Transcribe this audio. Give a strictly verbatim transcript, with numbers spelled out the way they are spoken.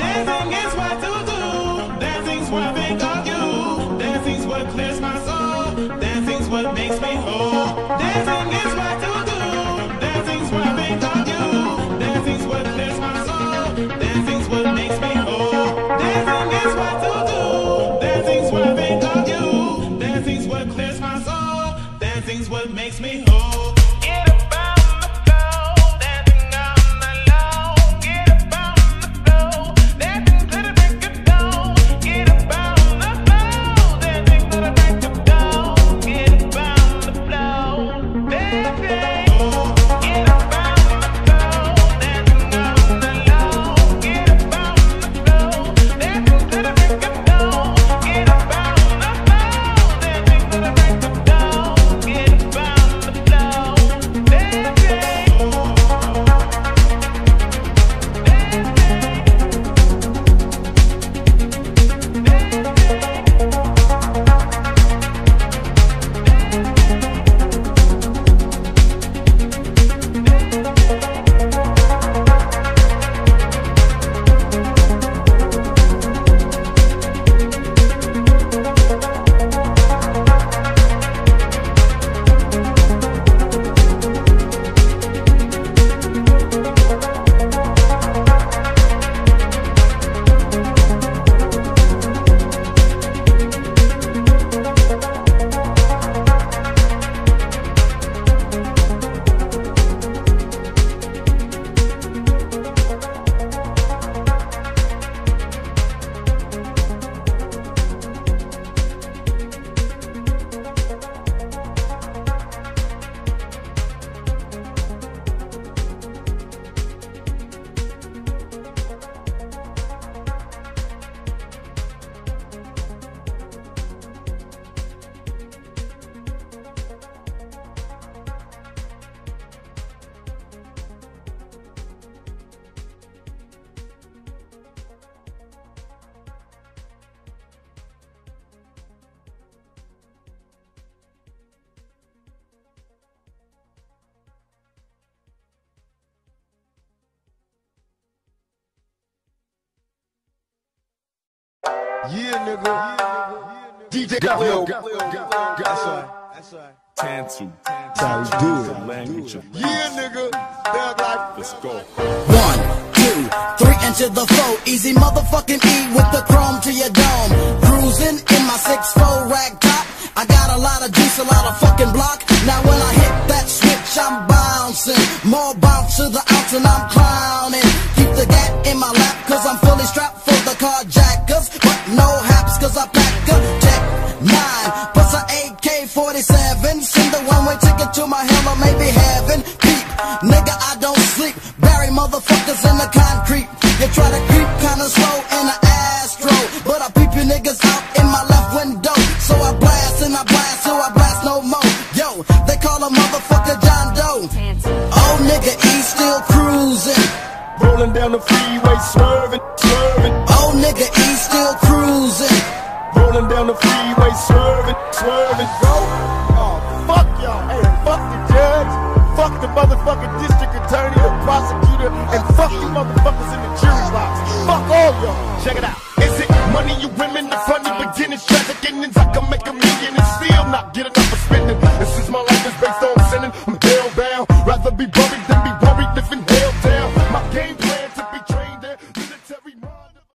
Dancing is what to do. Dancing's what I think of you. Dancing's what clears my soul. Dancing's what makes me whole. Dancing is what to do. Dancing's what I think of you. Dancing's what clears my soul. Dancing's what makes me whole. Dancing is what to do. Dancing's what I think of you. Dancing's what clears my soul. Dancing's what makes me whole. Get up on the floor, dancing on the low. Get up on the floor, dancing to the break of dawn. Get up on the floor, dancing to the break of dawn. Get up on the floor, dancing. Get up on the floor, dancing on the low. Get up on the floor, dancing to the break of dawn. Get up on the floor, dancing to the break of dawn. Get up on the floor, dancing. Yeah, nigga. D J Galileo. That's right. That's right. Tantu. That's how we do it. Language of Yeah, nigga. Thug life. Let's go. One, two, three into the four. Easy motherfucking E with the chrome to your dome. Cruising in my six four rag top. I got a lot of juice, a lot of fucking block. Now when I hit that switch, I'm bouncing. More bounce to the ounce and I'm clowning. Keep the gat in my lap cause I'm fully strapped for the carjackers. But no haps cause I pack a Tech nine plus a A K forty-seven. Send the one-way ticket to my hell or maybe heaven. Peep, nigga I don't sleep. Bury motherfuckers in the concrete. You try to creep kinda slow in the Astro, but I peep you niggas out in my left window. So I blast and I blast till I blast no more. Yo, they call a motherfucker John Doe. Oh nigga, he's still cruising. Rolling down the freeway, swerving, swerving. Oh nigga, he's still cruising. Rolling down the freeway, swerving, swerving. Go. Oh, fuck y'all. Hey, fuck the judge. Fuck the motherfucking district attorney, the prosecutor, and fuck you motherfuckers in the jury box. Fuck all y'all. Check it out. Is it money, you women, the funny beginnings, tragic endings? I can make a million and still not get enough